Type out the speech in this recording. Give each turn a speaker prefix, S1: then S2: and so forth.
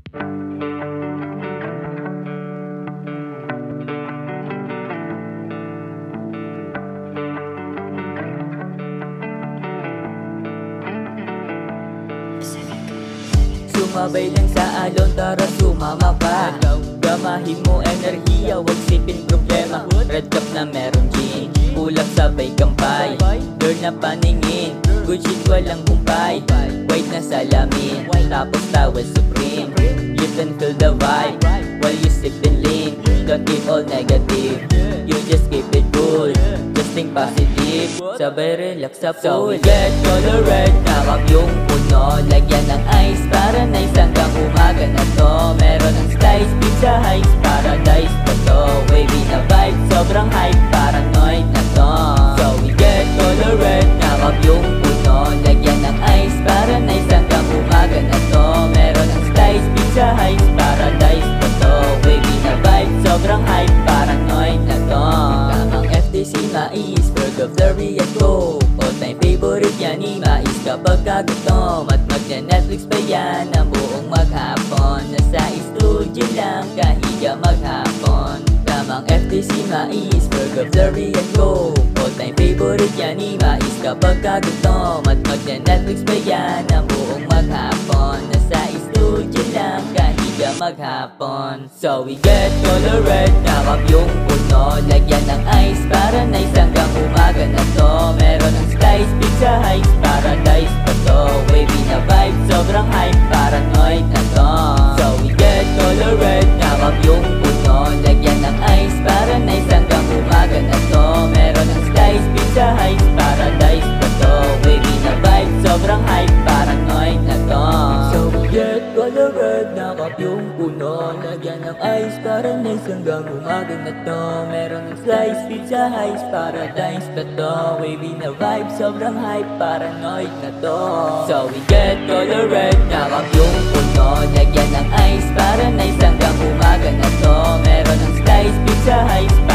S1: Sumabay lang sa alon, tara sumama pa. Gamahin mo enerhiya, huwag sipin problema. Red cup na meron gin, kulap sabay kampay. Girl na paningin, good shit walang kumpay. White na salamin, tapos towel supreme. You can feel the vibe, while you sip and lean. Don't think all negative, you just keep it cool. Just think positive, sabay relax sa pool. So we get color red, nakap yung puno. Lagyan ng ice para nice hanggang umaga na to. Meron ng slice, pizza heights, paradise pa to. Wavy na vibe, sobrang hype, paranoid na to. So we get color red, nakap yung puno. Lagyan ng ice para nice hanggang umaga na to. Meron ng slice, pizza heights, paradise pa to. Wavy na vibe, sobrang hype, paranoid na to. Tamang FTC mais, burger, flurry at coke. All time favorite yan ni mais kapag kagutom. At magna-Netflix pa yan ang buong maghapon. Nasa studio lang kahiga maghapon. Tamang FTC mais, burger, flurry at coke. All time favorite yan ni mais kapag kagutom. At magna-Netflix pa yan ang buong maghapon. Nasa studio lang kahiga maghapon. So we get color red, nakap yung puno. Lagyan ng ice para nice hanggang umaga na to. Meron ng slice, pizza heights, paradise pa to. Wavy na vibe, sobrang hype, paranoid na to. So we get color red, nakap yung puno. Lagyan ng ice para nice hanggang umaga na to. Meron ng slice, pizza heights, paradise pa to. Wavy na vibe, sobrang hype, paranoid na to. So we get color red, nakap yung puno. Lagyan ng ice para nice hanggang umaga na to. Meron ng slice, pizza heights, paradise pa to. Wavy na vibe, sobrang hype, paranoid na to. So we get color red, nakap yung puno. Lagyan ng ice para nice hanggang umaga na to. Meron ng slice, pizza heights,